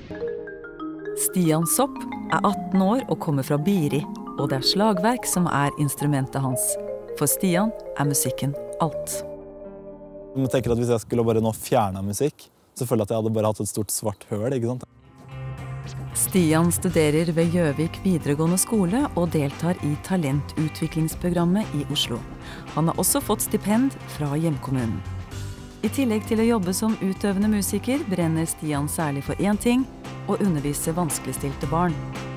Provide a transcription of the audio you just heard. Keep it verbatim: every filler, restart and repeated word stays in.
Stian Sopp er atten år og kommer fra Biri, og det er slagverk som er instrumentet hans. For Stian er musikken alt. Jeg tenker at hvis jeg skulle bare nå fjerne musikk, så føler jeg at jeg hadde bare hatt et stort svart høl, ikke sant? Stian studerer ved Gjøvik videregående skole og deltar i talentutviklingsprogrammet i Oslo. Han har også fått stipend fra hjemkommunen. I tillegg til å jobbe som utøvende musiker brenner Stian særlig for én ting: å undervise vanskeligstilte barn.